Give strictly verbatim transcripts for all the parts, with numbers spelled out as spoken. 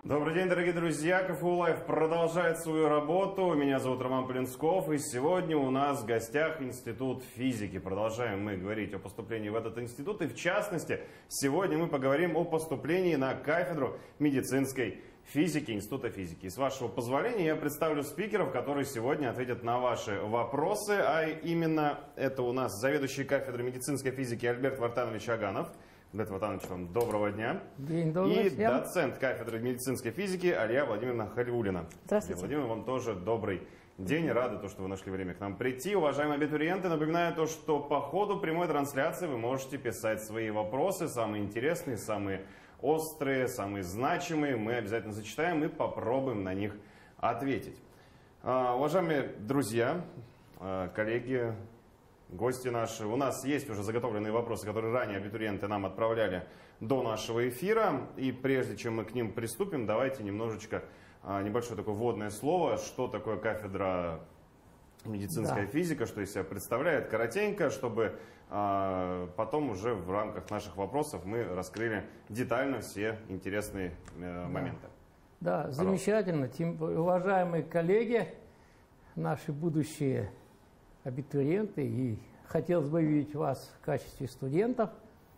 Добрый день, дорогие друзья! КФУ Лайв продолжает свою работу. Меня зовут Роман Полинсков, и сегодня у нас в гостях Институт физики. Продолжаем мы говорить о поступлении в этот институт, и в частности, сегодня мы поговорим о поступлении на кафедру медицинской физики Института физики. И с вашего позволения я представлю спикеров, которые сегодня ответят на ваши вопросы, а именно это у нас заведующий кафедрой медицинской физики Альберт Вартанович Аганов. Альберт Вартанович, вам доброго дня. День добрый. И доцент кафедры медицинской физики Алия Владимировна Халиуллина. Здравствуйте. Алия Владимировна, вам тоже добрый день. Рады, то, что вы нашли время к нам прийти. Уважаемые абитуриенты, напоминаю то, что по ходу прямой трансляции вы можете писать свои вопросы, самые интересные, самые острые, самые значимые. Мы обязательно зачитаем и попробуем на них ответить. Уважаемые друзья, коллеги, гости наши, у нас есть уже заготовленные вопросы, которые ранее абитуриенты нам отправляли до нашего эфира. И прежде чем мы к ним приступим, давайте немножечко, небольшое такое вводное слово, что такое кафедра медицинская да. физика, что из себя представляет, коротенько, чтобы а, потом уже в рамках наших вопросов мы раскрыли детально все интересные э, моменты. Да, да замечательно. Тем, уважаемые коллеги, наши будущие абитуриенты, и хотелось бы видеть вас в качестве студентов.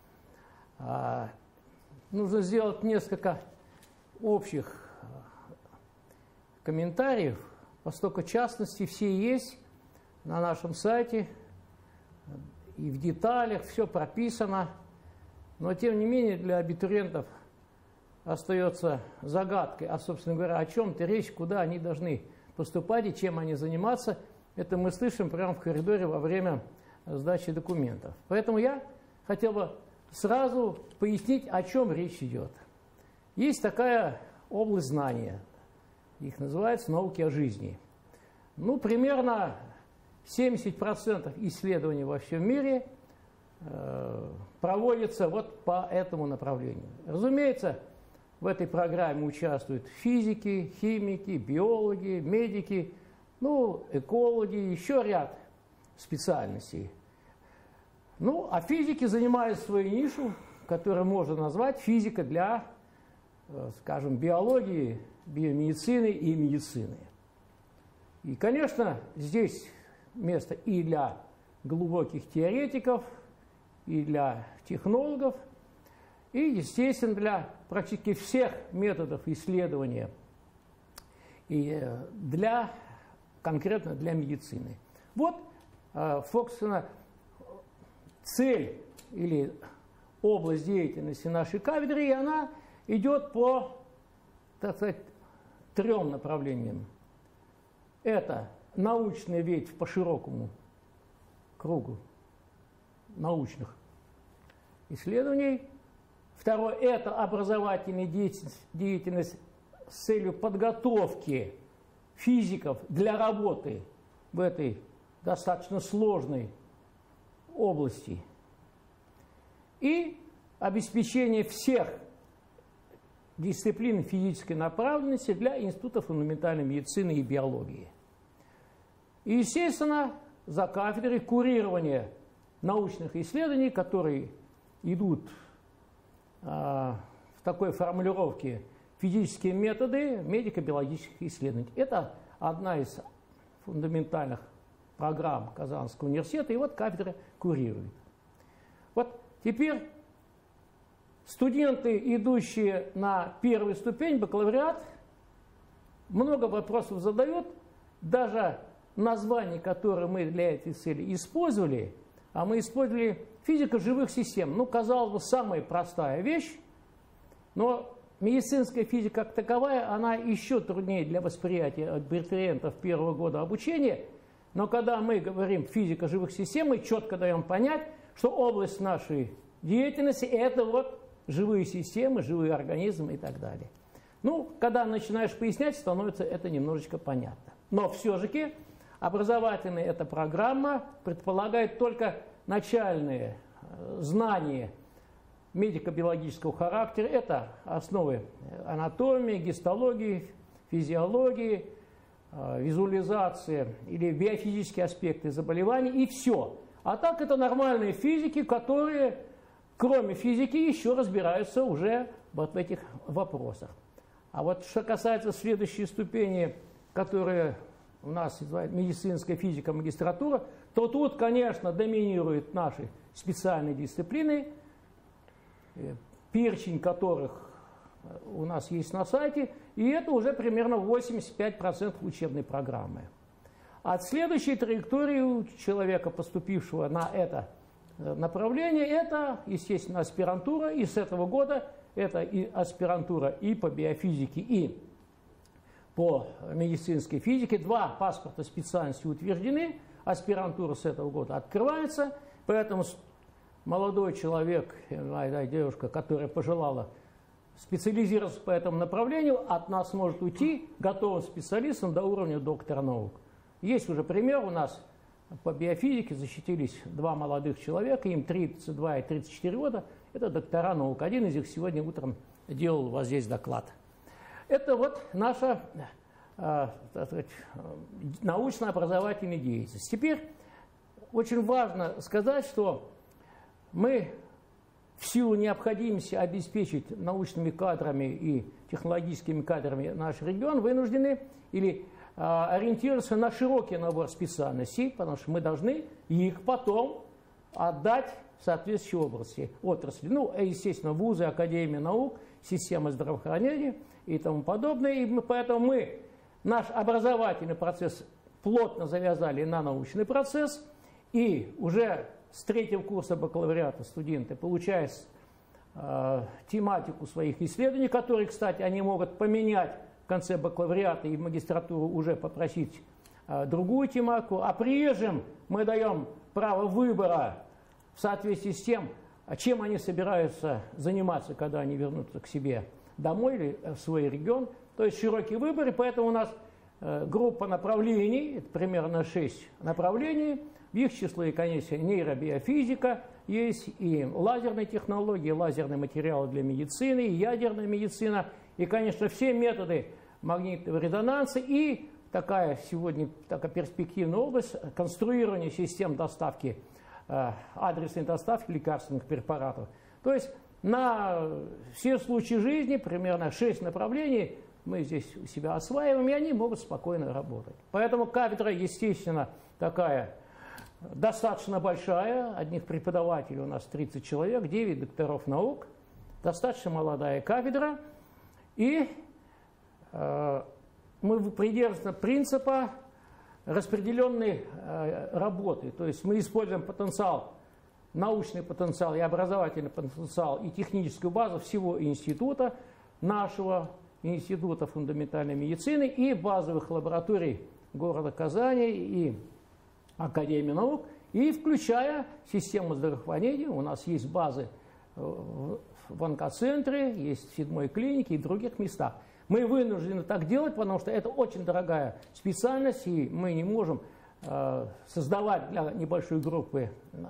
А, нужно сделать несколько общих комментариев, поскольку частности все есть на нашем сайте, и в деталях все прописано, но тем не менее для абитуриентов остается загадкой, а собственно говоря, о чем-то речь, куда они должны поступать и чем они заниматься. Это мы слышим прямо в коридоре во время сдачи документов. Поэтому я хотел бы сразу пояснить, о чем речь идет. Есть такая область знания, их называется науки о жизни. Ну, примерно семьдесят процентов исследований во всем мире э, проводятся вот по этому направлению. Разумеется, в этой программе участвуют физики, химики, биологи, медики, ну, экологи, еще ряд специальностей. Ну, а физики занимают свою нишу, которую можно назвать физика для, скажем, биологии, биомедицины и медицины. И, конечно, здесь место и для глубоких теоретиков, и для технологов, и, естественно, для практически всех методов исследования, и для конкретно для медицины. Вот, собственно, цель или область деятельности нашей кафедры, и она идет по, так сказать, трем направлениям. Это научная ветвь по широкому кругу научных исследований. Второе – это образовательная деятельность, деятельность с целью подготовки физиков для работы в этой достаточно сложной области и обеспечение всех дисциплин физической направленности для Института фундаментальной медицины и биологии. И, естественно, за кафедрой курирования научных исследований, которые идут а, в такой формулировке физические методы медико-биологических исследований. Это одна из фундаментальных программ Казанского университета, и вот кафедра курирует. Вот теперь студенты, идущие на первую ступень, бакалавриат, много вопросов задают, даже название, которое мы для этой цели использовали, а мы использовали физика живых систем. Ну, казалось бы, самая простая вещь, но медицинская физика как таковая, она еще труднее для восприятия абитуриентов первого года обучения. Но когда мы говорим физика живых систем, мы четко даем понять, что область нашей деятельности – это вот живые системы, живые организмы и так далее. Ну, когда начинаешь пояснять, становится это немножечко понятно. Но все-таки образовательная эта программа предполагает только начальные знания медико-биологического характера. Это основы анатомии, гистологии, физиологии, визуализации или биофизические аспекты заболеваний и все. А так это нормальные физики, которые, кроме физики, еще разбираются уже вот в этих вопросах. А вот что касается следующей ступени, которая у нас называется медицинская физика, магистратура, то тут, конечно, доминируют наши специальные дисциплины, перечень которых у нас есть на сайте, и это уже примерно восемьдесят пять процентов учебной программы. От следующей траектории у человека, поступившего на это направление, это, естественно, аспирантура, и с этого года это и аспирантура и по биофизике, и по медицинской физике. Два паспорта специальности утверждены, аспирантура с этого года открывается, поэтому молодой человек, девушка, которая пожелала специализироваться по этому направлению, от нас может уйти готовым специалистом до уровня доктора наук. Есть уже пример у нас по биофизике, защитились два молодых человека, им тридцать два и тридцать четыре года, это доктора наук. Один из них сегодня утром делал у вас здесь доклад. Это вот наша э, так сказать, научно-образовательная деятельность. Теперь очень важно сказать, что мы в силу необходимости обеспечить научными кадрами и технологическими кадрами наш регион вынуждены или э, ориентироваться на широкий набор специальностей, потому что мы должны их потом отдать в соответствующей области, отрасли. Ну, естественно, вузы, академия наук, система здравоохранения и тому подобное. И мы, поэтому мы наш образовательный процесс плотно завязали на научный процесс, и уже с третьего курса бакалавриата студенты получают э, тематику своих исследований, которые, кстати, они могут поменять в конце бакалавриата и в магистратуру уже попросить э, другую тематику. А прежде мы даем право выбора в соответствии с тем, чем они собираются заниматься, когда они вернутся к себе домой или в свой регион. То есть широкий выбор, и поэтому у нас э, группа направлений, это примерно шесть направлений. В их числе, конечно, нейробиофизика есть, и лазерные технологии, лазерные материалы для медицины, и ядерная медицина, и, конечно, все методы магнитного резонанса, и такая сегодня такая перспективная область конструирования систем доставки, э, адресной доставки лекарственных препаратов. То есть на все случаи жизни примерно шесть направлений мы здесь у себя осваиваем, и они могут спокойно работать. Поэтому кафедра, естественно, такая достаточно большая, одних преподавателей у нас тридцать человек, девять докторов наук, достаточно молодая кафедра, и э, мы придерживаемся принципа распределенной э, работы, то есть мы используем потенциал, научный потенциал и образовательный потенциал и техническую базу всего института, нашего института фундаментальной медицины и базовых лабораторий города Казани и Академии наук, и включая систему здравоохранения. У нас есть базы в онкоцентре, есть в седьмой клинике и в других местах. Мы вынуждены так делать, потому что это очень дорогая специальность, и мы не можем э, создавать для небольшой группы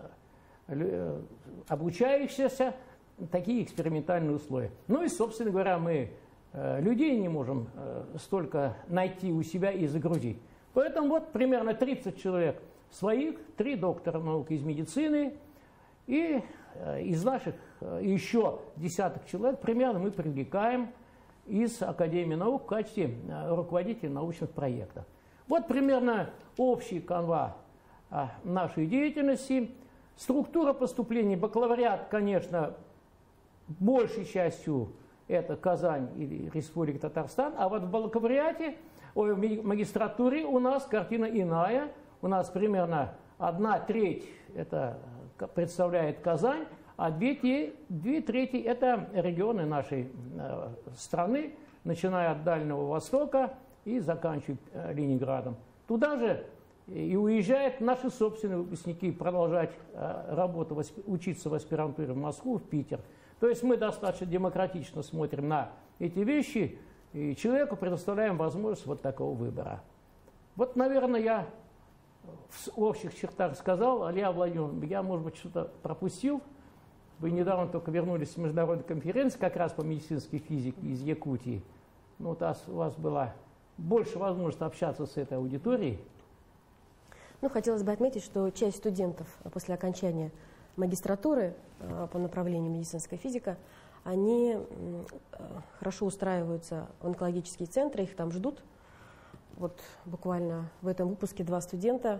э, обучающихся такие экспериментальные условия. Ну и, собственно говоря, мы э, людей не можем э, столько найти у себя и загрузить. Поэтому вот примерно тридцать человек своих, три доктора наук из медицины, и э, из наших э, еще десяток человек примерно мы привлекаем из Академии наук в качестве э, руководителей научных проектов. Вот примерно общий канва э, нашей деятельности. Структура поступления, бакалавриат, конечно, большей частью это Казань или Республика Татарстан, а вот в бакалавриате, ой, в магистратуре у нас картина иная. У нас примерно одна треть это представляет Казань, а две, две трети это регионы нашей э, страны, начиная от Дальнего Востока и заканчивая э, Ленинградом. Туда же и уезжают наши собственные выпускники продолжать э, работу, учиться в аспирантуре в Москву, в Питер. То есть мы достаточно демократично смотрим на эти вещи, и человеку предоставляем возможность вот такого выбора. Вот, наверное, я в общих чертах сказал. Алия Владимировна, я, может быть, что-то пропустил. Вы недавно только вернулись с международной конференции, как раз по медицинской физике из Якутии. Ну, вот у вас была больше возможности общаться с этой аудиторией. Ну, хотелось бы отметить, что часть студентов после окончания магистратуры по направлению медицинская физика, они хорошо устраиваются в онкологические центры, их там ждут. Вот буквально в этом выпуске два студента,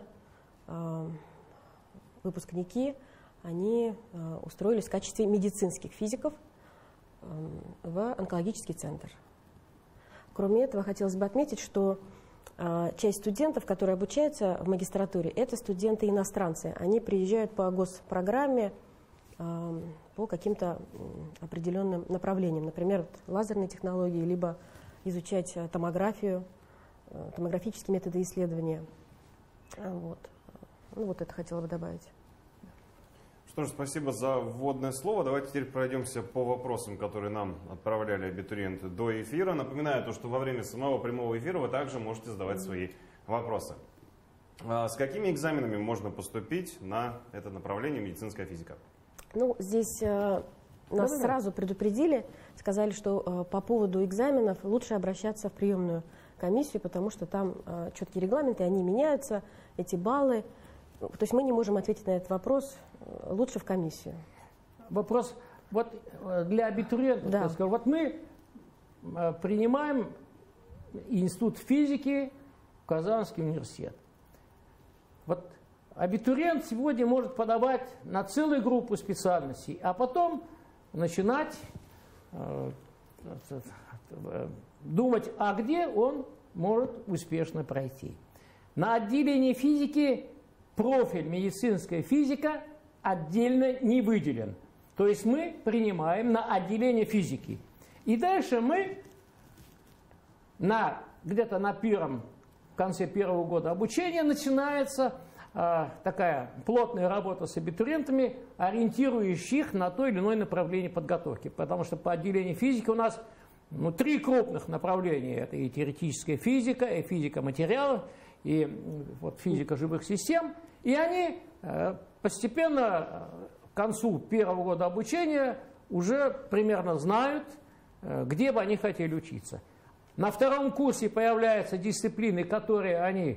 выпускники, они устроились в качестве медицинских физиков в онкологический центр. Кроме этого, хотелось бы отметить, что часть студентов, которые обучаются в магистратуре, это студенты-иностранцы. Они приезжают по госпрограмме по каким-то определенным направлениям, например, лазерные технологии, либо изучать томографию, томографические методы исследования. Вот. Ну, вот это хотела бы добавить. Что ж, спасибо за вводное слово. Давайте теперь пройдемся по вопросам, которые нам отправляли абитуриенты до эфира. Напоминаю, то, что во время самого прямого эфира вы также можете задавать свои вопросы. А с какими экзаменами можно поступить на это направление медицинская физика? Ну, здесь э, нас да, сразу да. предупредили, сказали, что э, по поводу экзаменов лучше обращаться в приемную комиссию, потому что там э, четкие регламенты, они меняются, эти баллы. То есть мы не можем ответить на этот вопрос, э, лучше в комиссию. Вопрос вот для абитуриентов. Да. Скажу, вот мы э, принимаем институт физики в Казанский университет. Вот абитуриент сегодня может подавать на целую группу специальностей, а потом начинать э, э, думать, а где он может успешно пройти. На отделении физики профиль медицинская физика отдельно не выделен. То есть мы принимаем на отделение физики. И дальше мы на, где-то на первом, в конце первого года обучения начинается такая плотная работа с абитуриентами, ориентирующих на то или иное направление подготовки. Потому что по отделению физики у нас ну, три крупных направления. Это и теоретическая физика, и физика материалов, и вот, физика живых систем. И они постепенно к концу первого года обучения уже примерно знают, где бы они хотели учиться. На втором курсе появляются дисциплины, которые они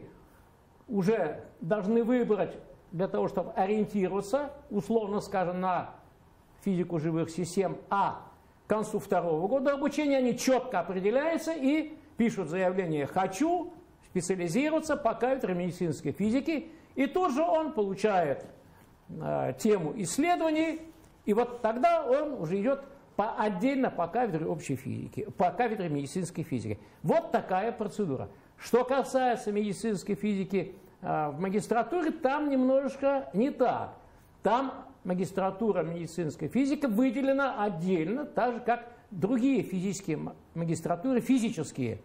уже должны выбрать для того, чтобы ориентироваться, условно скажем, на физику живых систем, а к концу второго года обучения они четко определяются и пишут заявление «хочу специализироваться по кафедре медицинской физики», и тут же он получает э, тему исследований, и вот тогда он уже идет по, отдельно по кафедре общей физики, по кафедре медицинской физики. Вот такая процедура. Что касается медицинской физики э, в магистратуре, там немножечко не так. Там магистратура медицинской физики выделена отдельно, так же, как другие физические магистратуры, физические.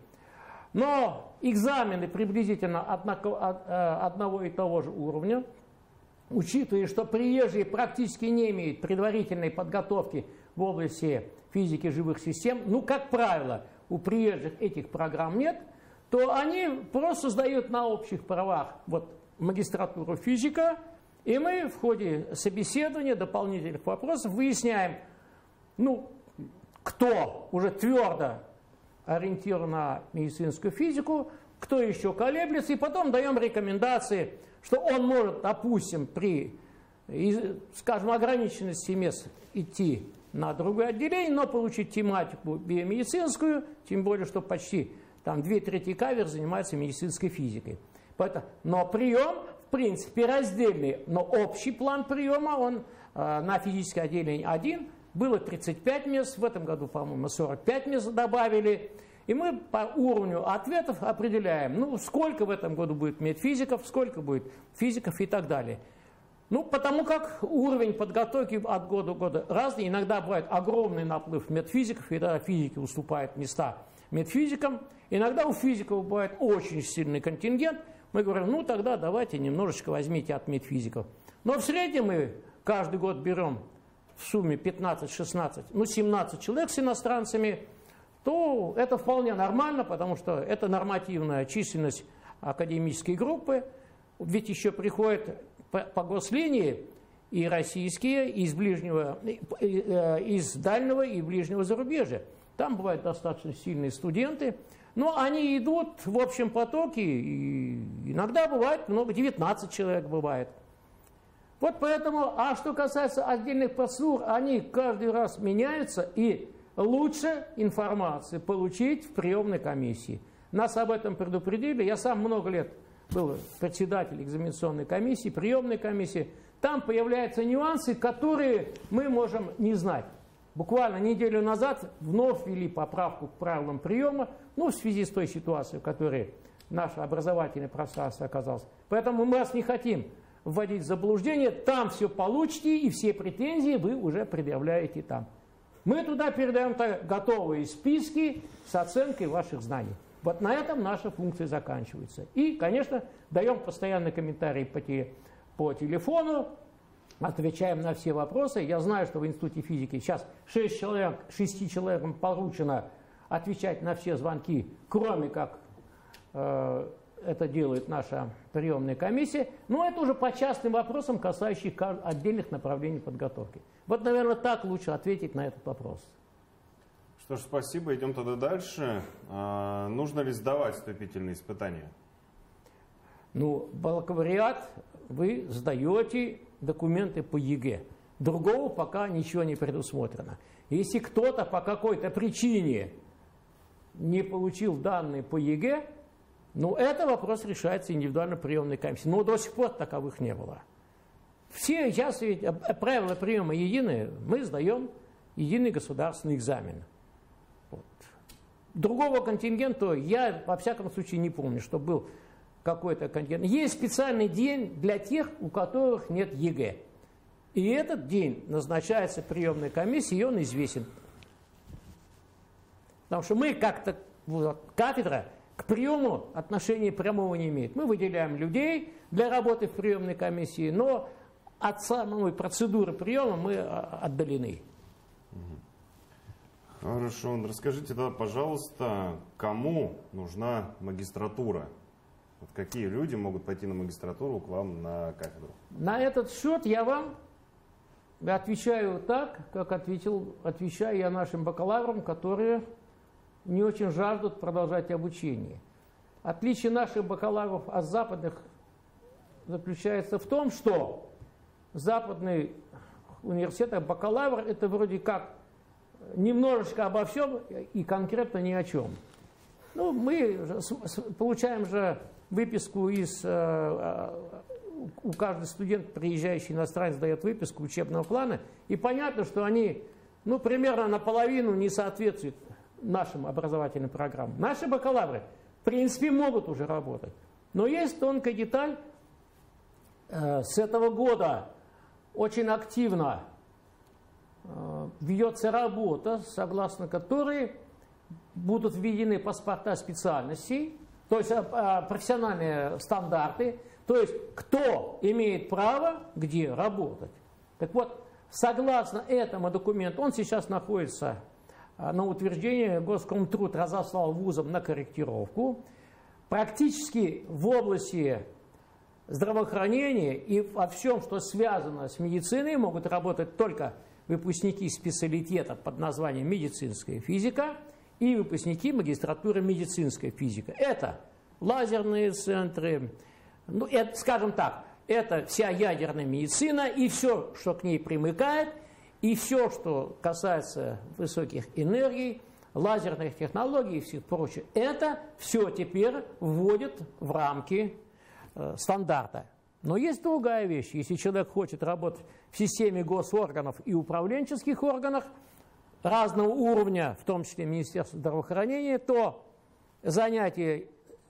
Но экзамены приблизительно однако, от, э, одного и того же уровня, учитывая, что приезжие практически не имеют предварительной подготовки в области физики живых систем, ну, как правило, у приезжих этих программ нет, то они просто сдают на общих правах вот, магистратуру физика, и мы в ходе собеседования, дополнительных вопросов выясняем, ну, кто уже твердо ориентирован на медицинскую физику, кто еще колеблется, и потом даем рекомендации, что он может, допустим, при, скажем, ограниченности мест идти на другое отделение, но получить тематику биомедицинскую, тем более, что почти там две трети кафедр занимаются медицинской физикой. Поэтому, но прием, в принципе, раздельный, но общий план приема, он э, на физическое отделение один, было тридцать пять мест, в этом году, по-моему, сорок пять мест добавили. И мы по уровню ответов определяем, ну, сколько в этом году будет медфизиков, сколько будет физиков и так далее. Ну, потому как уровень подготовки от года к году разный. Иногда бывает огромный наплыв медфизиков, и тогда физики уступают места медфизикам. Иногда у физиков бывает очень сильный контингент. Мы говорим, ну, тогда давайте немножечко возьмите от медфизиков. Но в среднем мы каждый год берем в сумме пятнадцать-шестнадцать, ну, семнадцать человек с иностранцами, то это вполне нормально, потому что это нормативная численность академической группы. Ведь еще приходят по, по гослинии и российские, и из ближнего, из дальнего и ближнего зарубежья. Там бывают достаточно сильные студенты, но они идут в общем потоке, и иногда бывает много, девятнадцать человек бывает. Вот поэтому, а что касается отдельных процедур, они каждый раз меняются, и лучше информации получить в приемной комиссии. Нас об этом предупредили. Я сам много лет был председателем экзаменационной комиссии, приемной комиссии. Там появляются нюансы, которые мы можем не знать. Буквально неделю назад вновь ввели поправку к правилам приема, ну, в связи с той ситуацией, в которой наше образовательное пространство оказалось. Поэтому мы вас не хотим вводить в заблуждение. Там все получите, и все претензии вы уже предъявляете там. Мы туда передаем готовые списки с оценкой ваших знаний. Вот на этом наша функция заканчивается. И, конечно, даем постоянные комментарии по, те, по телефону, отвечаем на все вопросы. Я знаю, что в Институте физики сейчас шесть человек, шести человекам поручено отвечать на все звонки, кроме как э, это делает наша приемная комиссия. Но это уже по частным вопросам, касающихся отдельных направлений подготовки. Вот, наверное, так лучше ответить на этот вопрос. Что ж, спасибо. Идем тогда дальше. А, нужно ли сдавать вступительные испытания? Ну, бакалавриат вы сдаете документы по ЕГЭ. Другого пока ничего не предусмотрено. Если кто-то по какой-то причине не получил данные по ЕГЭ, ну, это вопрос решается индивидуально приемной комиссией. Но до сих пор таковых не было. Все сейчас ведь правила приема единые, мы сдаем единый государственный экзамен. Вот. Другого контингента я, во всяком случае, не помню, что был какой-то контингент. Есть специальный день для тех, у которых нет ЕГЭ. И этот день назначается приемной комиссией, и он известен. Потому что мы как-то, вот, кафедра к приему отношения прямого не имеет. Мы выделяем людей для работы в приемной комиссии, но от самой процедуры приема мы отдалены. Хорошо. Расскажите тогда, пожалуйста, кому нужна магистратура? Вот какие люди могут пойти на магистратуру к вам на кафедру? На этот счет я вам отвечаю так, как ответил, отвечаю я нашим бакалаврам, которые не очень жаждут продолжать обучение. Отличие наших бакалавров от западных заключается в том, что западный университет, бакалавр, это вроде как немножечко обо всем и конкретно ни о чем. Ну, мы получаем же выписку из... У каждого студента, приезжающий иностранец, дает выписку учебного плана, и понятно, что они, ну, примерно наполовину не соответствуют нашим образовательным программам. Наши бакалавры, в принципе, могут уже работать. Но есть тонкая деталь. С этого года очень активно ведется работа, согласно которой будут введены паспорта специальностей, то есть профессиональные стандарты, то есть кто имеет право где работать. Так вот, согласно этому документу, он сейчас находится на утверждение, Госкомтруд разослал вузам на корректировку. Практически в области здравоохранения и во всем, что связано с медициной, могут работать только выпускники специалитета под названием медицинская физика и выпускники магистратуры медицинская физика. Это лазерные центры, ну, это, скажем так, это вся ядерная медицина и все, что к ней примыкает, и все, что касается высоких энергий, лазерных технологий и всех прочих, это все теперь вводит в рамки э, стандарта. Но есть другая вещь. Если человек хочет работать в системе госорганов и управленческих органах разного уровня, в том числе Министерства здравоохранения, то занятие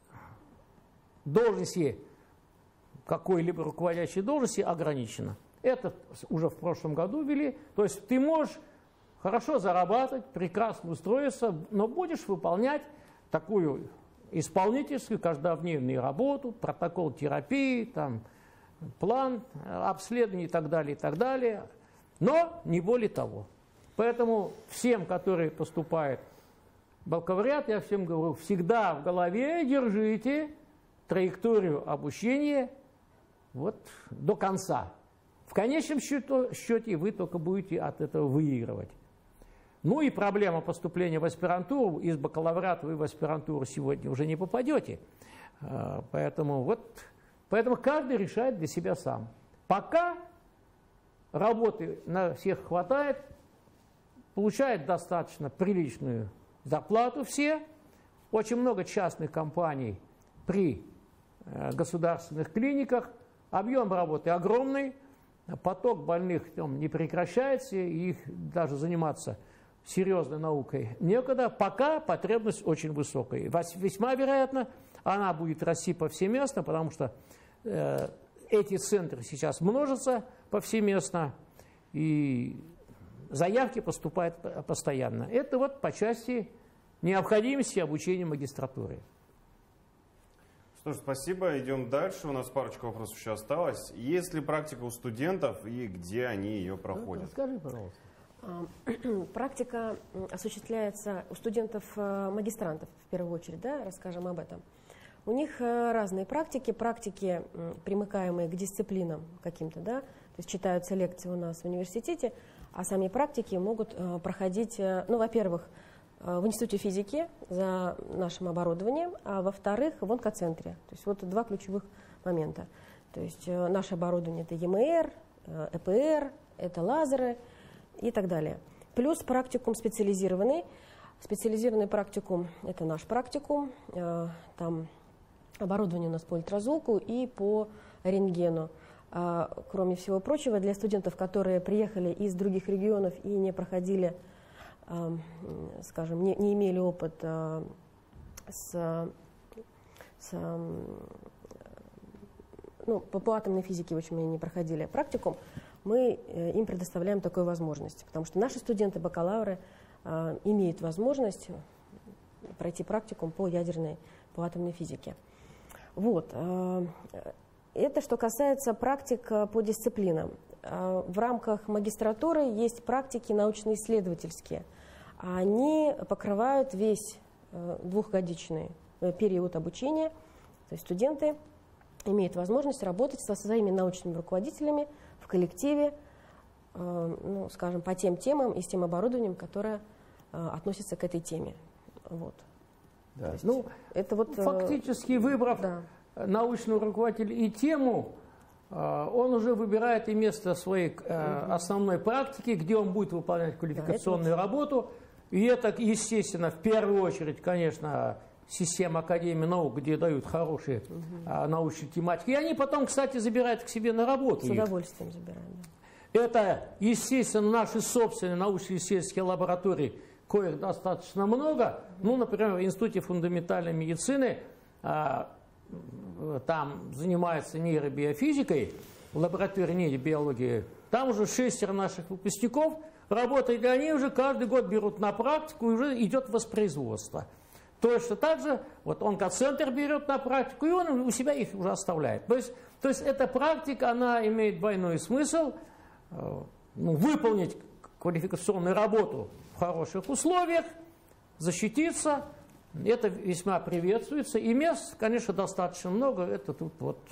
должности, какой-либо руководящей должности ограничено. Это уже в прошлом году ввели. То есть ты можешь хорошо зарабатывать, прекрасно устроиться, но будешь выполнять такую исполнительскую каждодневную работу, протокол терапии, там, план обследований и так далее, и так далее. Но не более того. Поэтому всем, которые поступают в бакалавриат, я всем говорю, всегда в голове держите траекторию обучения вот до конца. В конечном счете вы только будете от этого выигрывать. Ну и проблема поступления в аспирантуру. Из бакалавриата вы в аспирантуру сегодня уже не попадете. Поэтому, вот, поэтому каждый решает для себя сам. Пока работы на всех хватает, получают достаточно приличную зарплату все. Очень много частных компаний при государственных клиниках. Объем работы огромный, поток больных там не прекращается, и их даже заниматься серьезной наукой некогда, пока потребность очень высокая. Весьма вероятно, она будет расти повсеместно, потому что э, эти центры сейчас множатся повсеместно, и заявки поступают постоянно. Это вот по части необходимости обучения магистратуры. Что ж, спасибо. Идем дальше. У нас парочка вопросов еще осталось. Есть ли практика у студентов и где они ее проходят? Скажи, пожалуйста. Практика осуществляется у студентов-магистрантов, в первую очередь, да, расскажем об этом. У них разные практики, практики, примыкаемые к дисциплинам каким-то, да, то есть читаются лекции у нас в университете, а сами практики могут проходить, ну, во-первых, в Институте физики за нашим оборудованием, а во-вторых, в онкоцентре. То есть вот два ключевых момента. То есть наше оборудование — это ЕМР, ЭПР, это лазеры и так далее. Плюс практикум специализированный. Специализированный практикум — это наш практикум. Там оборудование у нас по ультразвуку и по рентгену. Кроме всего прочего, для студентов, которые приехали из других регионов и не проходили, скажем, не, не имели опыт а, с, с, ну, по, по атомной физике, в общем, они не проходили практикум, мы им предоставляем такую возможность, потому что наши студенты-бакалавры а, имеют возможность пройти практикум по ядерной, по атомной физике. Вот. А, это что касается практик по дисциплинам. А, в рамках магистратуры есть практики научно-исследовательские. Они покрывают весь э, двухгодичный э, период обучения. То есть студенты имеют возможность работать со своими научными руководителями в коллективе, э, ну, скажем, по тем темам и с тем оборудованием, которое э, относится к этой теме. Вот. Да. Ну, это вот, фактически, выбрав да. научного руководителя и тему, он уже выбирает и место своей э, основной практики, где он будет выполнять квалификационную да, работу. И это, естественно, в первую очередь, конечно, система Академии наук, где дают хорошие угу. э, научные тематики. И они потом, кстати, забирают к себе на работу. С удовольствием их. забирают. Да. Это, естественно, наши собственные научно-исследовательские лаборатории, коих достаточно много. Ну, например, в Институте фундаментальной медицины э, там занимается нейробиофизикой, в лаборатории нейробиологии. Там уже шестеро наших выпускников работают, и они уже каждый год берут на практику, и уже идет воспроизводство. Точно так же вот онкоцентр берет на практику, и он у себя их уже оставляет. То есть, то есть эта практика, она имеет двойной смысл, э, ну, выполнить квалификационную работу в хороших условиях, защититься. Это весьма приветствуется. И мест, конечно, достаточно много. Это тут вот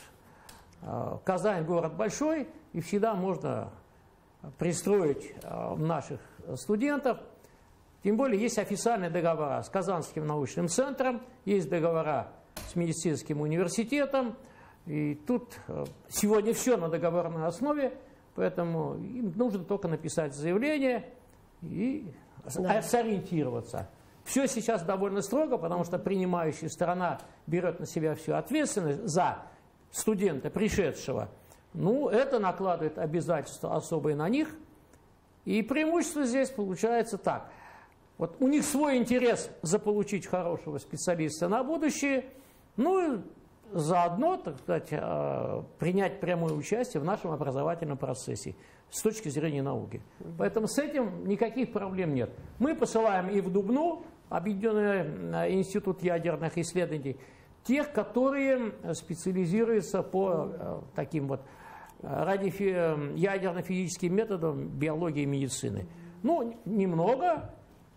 э, Казань, город большой, и всегда можно пристроить э, наших студентов. Тем более есть официальные договора с Казанским научным центром, есть договора с медицинским университетом. И тут э, сегодня все на договорной основе, поэтому им нужно только написать заявление и да. сориентироваться. Все сейчас довольно строго, потому что принимающая сторона берет на себя всю ответственность за студента, пришедшего. Ну, это накладывает обязательства особые на них. И преимущество здесь получается так. Вот у них свой интерес заполучить хорошего специалиста на будущее, ну и заодно, так сказать, принять прямое участие в нашем образовательном процессе с точки зрения науки. Поэтому с этим никаких проблем нет. Мы посылаем и в Дубну, Объединенный институт ядерных исследований, тех, которые специализируются по э, таким вот радиофи- ядерно-физическим методам биологии и медицины. Ну, немного,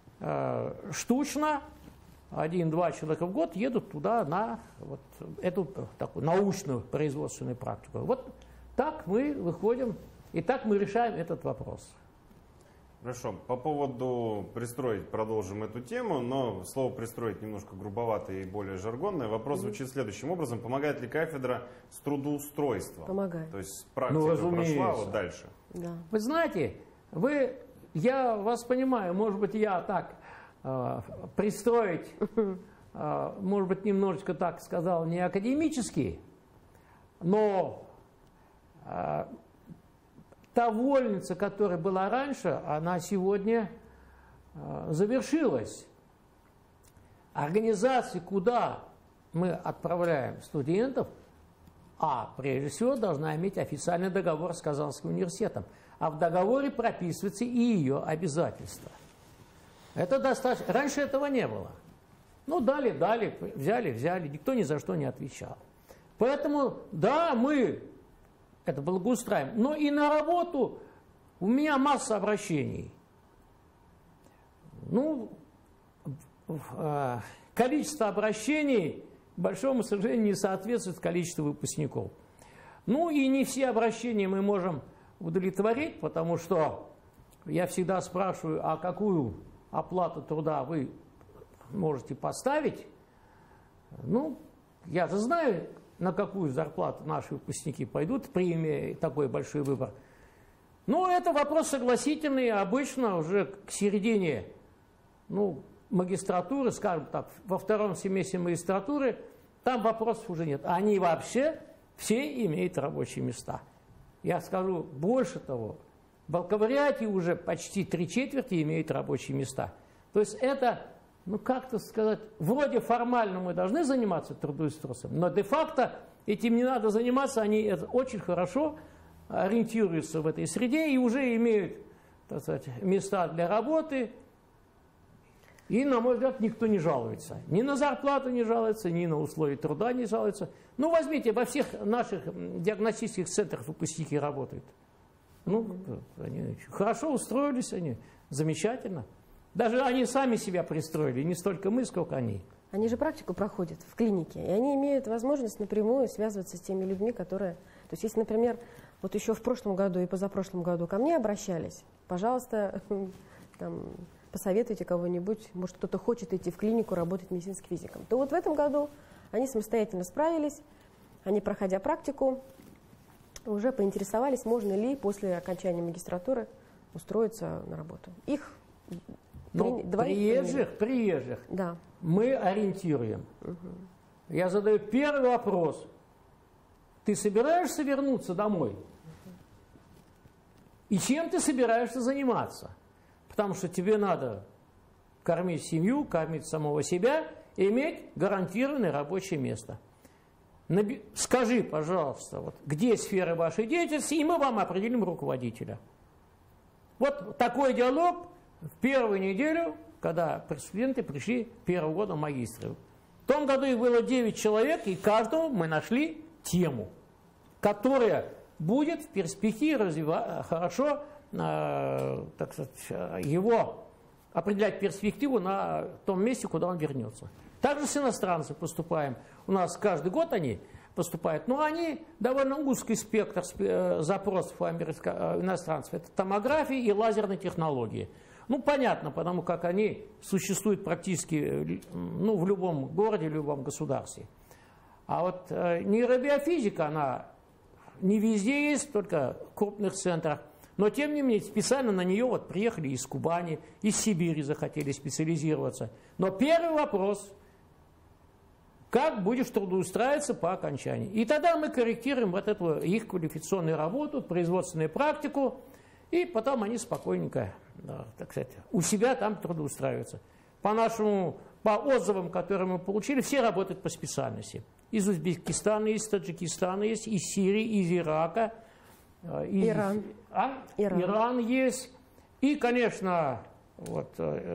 э, штучно, один-два человека в год едут туда на вот эту такую научную производственную практику. Вот так мы выходим, и так мы решаем этот вопрос. Хорошо. По поводу пристроить продолжим эту тему, но слово «пристроить» немножко грубоватое и более жаргонное. Вопрос mm-hmm. звучит следующим образом. Помогает ли кафедра с трудоустройством? Помогает. То есть практика ну, прошла, вот дальше. Да. Вы знаете, вы, я вас понимаю, может быть, я так э, пристроить, э, может быть, немножечко так сказал, не академически, но э, та вольница, которая была раньше, она сегодня э, завершилась. Организации, куда мы отправляем студентов, а прежде всего должна иметь официальный договор с Казанским университетом. А в договоре прописываются и ее обязательства. Это достаточно. Раньше этого не было. Ну, дали, дали, взяли, взяли. Никто ни за что не отвечал. Поэтому, да, мы это благоустраиваем. Но и на работу у меня масса обращений. Ну, количество обращений, к большому сожалению, не соответствует количеству выпускников. Ну и не все обращения мы можем удовлетворить, потому что я всегда спрашиваю, а какую оплату труда вы можете поставить. Ну, я же знаю, на какую зарплату наши выпускники пойдут, при имея такой большой выбор. Но это вопрос согласительный, обычно уже к середине, ну, магистратуры, скажем так, во втором семестре магистратуры, там вопросов уже нет. Они вообще все имеют рабочие места. Я скажу больше того, в бакалавриате уже почти три четверти имеют рабочие места. То есть это, ну как-то сказать, вроде формально мы должны заниматься трудоустройством, но де-факто этим не надо заниматься, они это очень хорошо ориентируются в этой среде и уже имеют, так сказать, места для работы. И, на мой взгляд, никто не жалуется. Ни на зарплату не жалуется, ни на условия труда не жалуется. Ну, возьмите, во всех наших диагностических центрах выпускники работают. Ну, они хорошо устроились, они замечательно. Даже они сами себя пристроили, не столько мы, сколько они. Они же практику проходят в клинике, и они имеют возможность напрямую связываться с теми людьми, которые... То есть, если, например, вот еще в прошлом году и позапрошлом году ко мне обращались, пожалуйста, там... посоветуйте кого-нибудь, может, кто-то хочет идти в клинику работать медицинским физиком, то вот в этом году они самостоятельно справились, они, проходя практику, уже поинтересовались, можно ли после окончания магистратуры устроиться на работу. Их ну, при... приезжих, приезжих да. мы ориентируем. Угу. Я задаю первый вопрос. Ты собираешься вернуться домой? И чем ты собираешься заниматься? Потому что тебе надо кормить семью, кормить самого себя и иметь гарантированное рабочее место. Наби... Скажи, пожалуйста, вот, где сфера вашей деятельности, и мы вам определим руководителя. Вот такой диалог в первую неделю, когда студенты пришли первого года магистры. В том году их было девять человек, и каждому мы нашли тему, которая будет в перспективе развивать хорошо, э, так сказать, его определять перспективу на том месте, куда он вернется. Также с иностранцами поступаем. У нас каждый год они поступают, но они довольно узкий спектр запросов у иностранцев. Это томография и лазерные технологии. Ну, понятно, потому как они существуют практически ну, в любом городе, в любом государстве. А вот э, нейробиофизика, она не везде есть, только в крупных центрах. Но, тем не менее, специально на нее вот приехали из Кубани, из Сибири захотели специализироваться. Но первый вопрос: как будешь трудоустраиваться по окончании? И тогда мы корректируем вот эту их квалификационную работу, производственную практику, и потом они спокойненько, да, так сказать, у себя там трудоустраиваются. По нашему, по отзывам, которые мы получили, все работают по специальности. Из Узбекистана есть, из Таджикистана есть, из Сирии, из Ирака. Из, Иран. А? Иран. Иран есть. И, конечно, вот,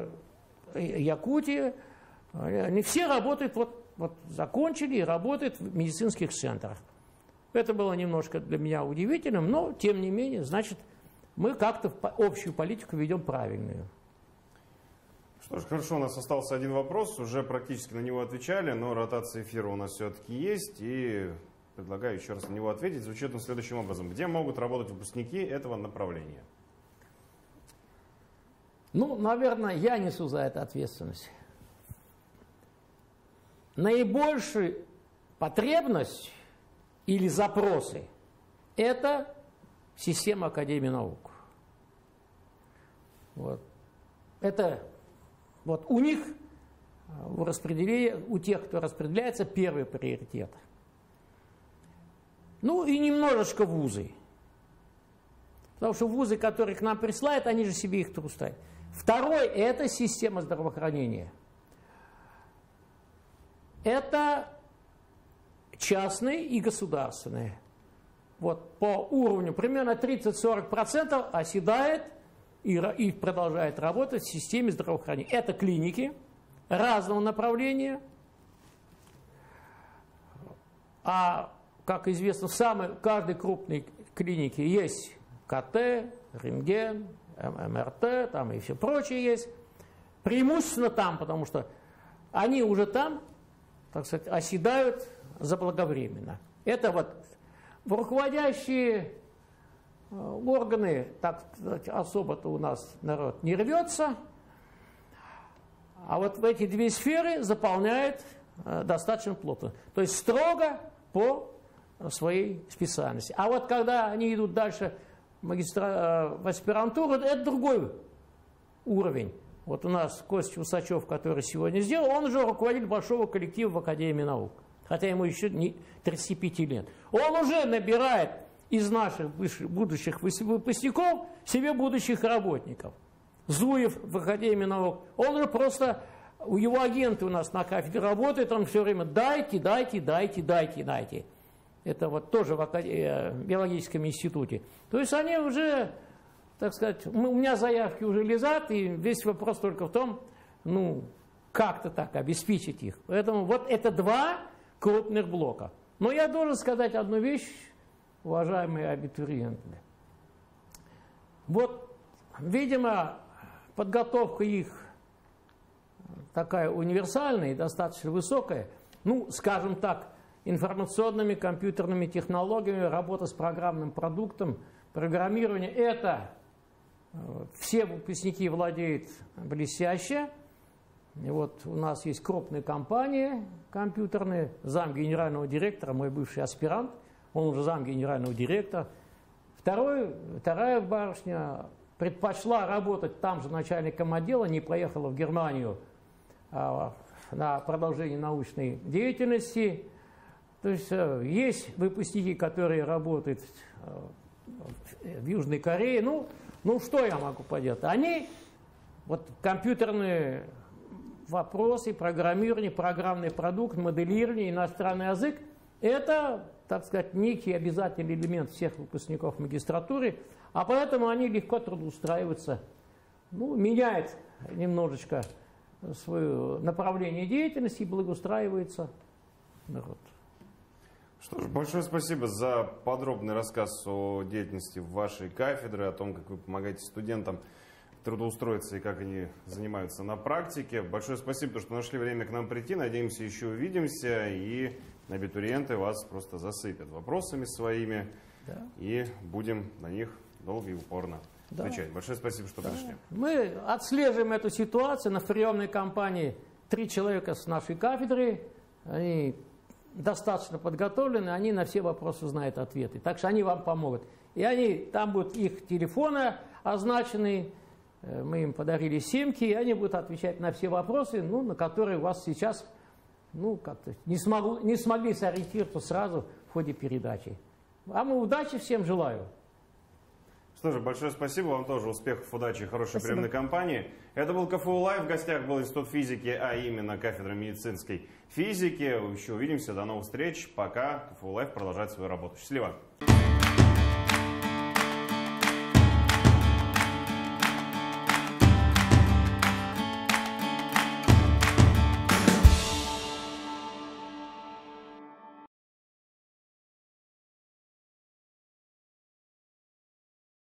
Якутия. Они все работают, вот, вот закончили и работают в медицинских центрах. Это было немножко для меня удивительным, но, тем не менее, значит, мы как-то общую политику ведем правильную. Что ж, хорошо, у нас остался один вопрос, уже практически на него отвечали, но ротация эфира у нас все-таки есть, и предлагаю еще раз на него ответить. Звучит он следующим образом. Где могут работать выпускники этого направления? Ну, наверное, я несу за это ответственность. Наибольшая потребность или запросы – это в систему Академии наук. Вот. Это вот у них, у распределения, у тех, кто распределяется, первый приоритет. Ну и немножечко вузы. Потому что вузы, которые к нам присылают, они же себе их трустают. Второй – это система здравоохранения. Это частные и государственные. Вот по уровню примерно тридцать-сорок процентов оседает и, и продолжает работать в системе здравоохранения. Это клиники разного направления. А, как известно, в самой, в каждой крупной клинике есть КТ, рентген, МРТ, там и все прочее есть. Преимущественно там, потому что они уже там, так сказать, оседают заблаговременно. Это вот руководящие органы, так сказать, особо-то у нас народ не рвется, а вот в эти две сферы заполняет достаточно плотно. То есть строго по своей специальности. А вот когда они идут дальше магистра... в аспирантуру, это другой уровень. Вот у нас Костя Усачев, который сегодня сделал, он уже руководитель большого коллектива в Академии наук. Хотя ему еще не тридцать пять лет. Он уже набирает из наших будущих выпускников себе будущих работников. Зуев в Академии наук, он уже просто, у его агенты у нас на кафедре работают, он все время дайте, дайте, дайте, дайте, дайте. Это вот тоже в биологическом институте. То есть они уже, так сказать, у меня заявки уже лежат, и весь вопрос только в том, ну, как-то так обеспечить их. Поэтому вот это два крупных блока. Но я должен сказать одну вещь, уважаемые абитуриенты. Вот, видимо, подготовка их такая универсальная и достаточно высокая, ну, скажем так, информационными, компьютерными технологиями, работа с программным продуктом, программирование, это все выпускники владеют блестяще. И вот у нас есть крупные компании компьютерные, зам генерального директора, мой бывший аспирант, он уже зам генерального директора. Второй, вторая барышня предпочла работать там же начальником отдела, не поехала в Германию а, на продолжение научной деятельности. То есть есть выпускники, которые работают в Южной Корее. Ну, ну что я могу поделать? Они, вот компьютерные вопросы, программирование, программный продукт, моделирование, иностранный язык, это, так сказать, некий обязательный элемент всех выпускников магистратуры, а поэтому они легко трудоустраиваются, ну, меняют немножечко свое направление деятельности и благоустраивается народ. Что ж, большое спасибо за подробный рассказ о деятельности вашей кафедры, о том, как вы помогаете студентам трудоустроиться и как они занимаются на практике. Большое спасибо, что нашли время к нам прийти. Надеемся, еще увидимся, и абитуриенты вас просто засыпят вопросами своими, да. И будем на них долго и упорно да. отвечать. Большое спасибо, что да. пришли. Мы отслеживаем эту ситуацию. На приемной кампании три человека с нашей кафедры, они достаточно подготовлены, они на все вопросы знают ответы. Так что они вам помогут. И они, там будут их телефоны означены, мы им подарили симки, и они будут отвечать на все вопросы, ну, на которые вас сейчас ну, как-то не, смогу, не смогли сориентироваться сразу в ходе передачи. А мы удачи всем желаю. Что же, большое спасибо, вам тоже успехов, удачи и хорошей спасибо. приемной кампании. Это был КФУ Лайв, в гостях был Институт физики, а именно кафедра медицинской физики. Еще увидимся, до новых встреч, пока КФУ Лайв продолжает свою работу. Счастливо!